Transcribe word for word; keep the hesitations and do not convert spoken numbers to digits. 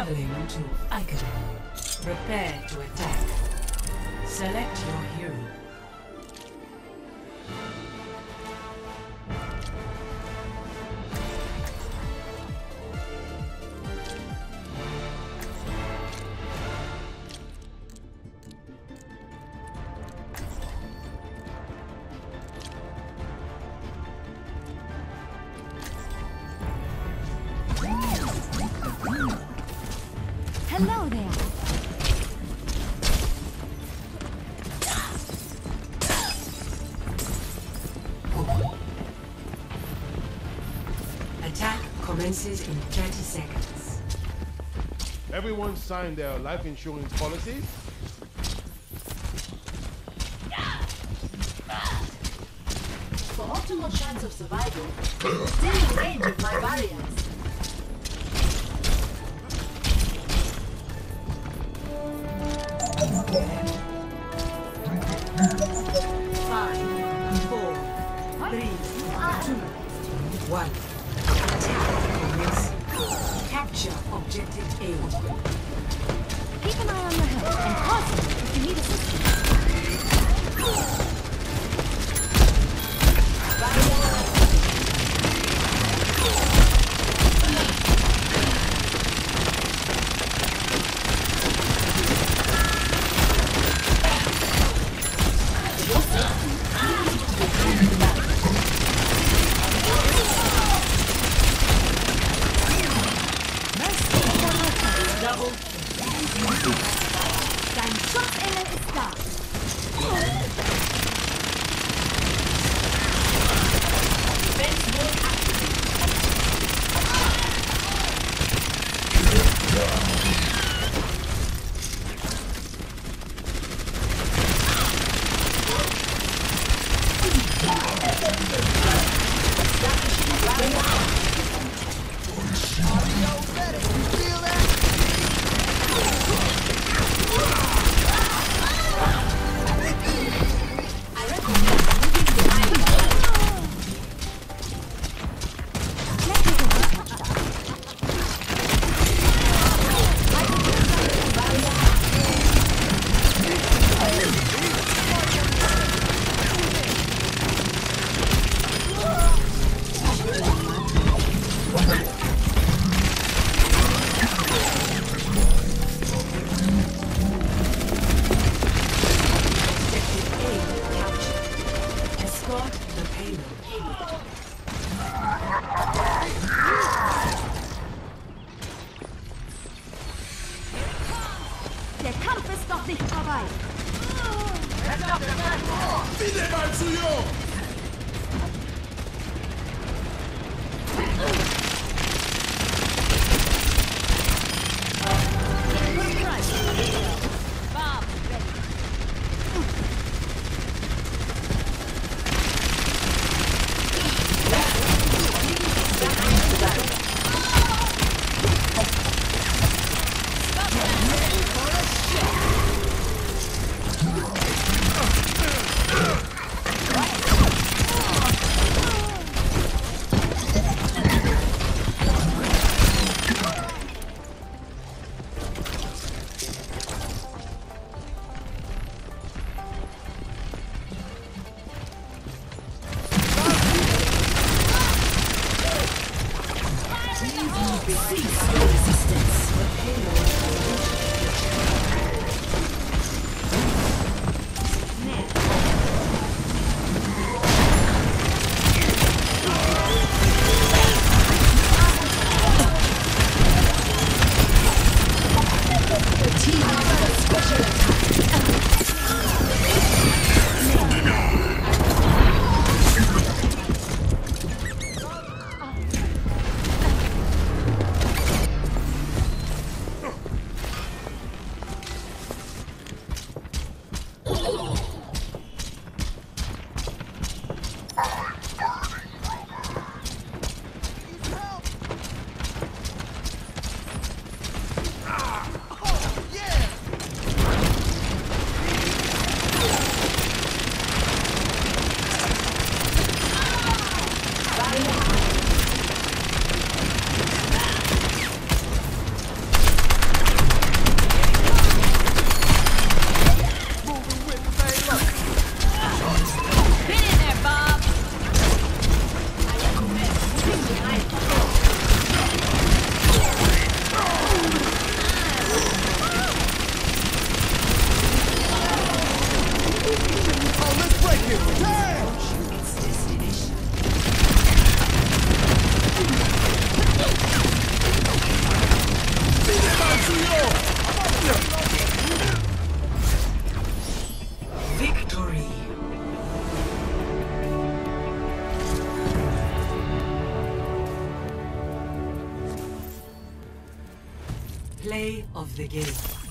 Traveling to Icon. Prepare to attack. Select your hero. Hello there. Attack commences in thirty seconds. Everyone signed their life insurance policies? For optimal chance of survival, stay in range of my barriers. Five, four, three, two, one. Attack commences. Capture objective A. Keep an eye on your health and pause it if you need assistance. Dein Schutzengel ist da. Der Kampf ist noch nicht vorbei. Wieder mal zu jung! Play of the game.